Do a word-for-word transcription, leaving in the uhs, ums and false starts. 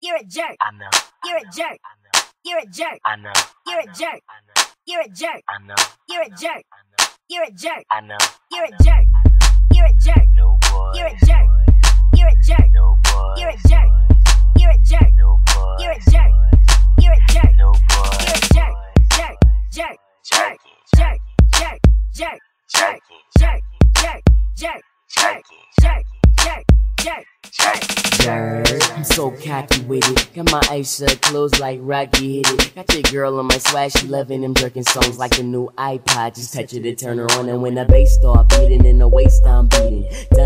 You're a jerk. I know. You're a jerk. I know. You're a jerk. I know. You're a jerk. I know. You're a jerk. I know. You're a jerk. I know. You're a jerk. I know. You're a jerk. You're a jerk. No boy. You're a jerk. You're a jerk. No boy. You're a jerk. You're a jerk. No boy. You're a jerk. You're a jerk. No boy. You're a jerk. Jerk. Jerk. Jerk. Jerk. Jerk. Jerk. Jerk. Jerk. Jerk. Jerk. Jerk. Jerk. Jerk. Jerk. Jerk. Jerk. I'm so cocky with it. Got my eyes shut, closed like Rocky hit it. Got your girl on my swag, she loving them jerking songs like the new iPod. Just touch it to turn her on, and when the bass start beating, in the waist I'm beating.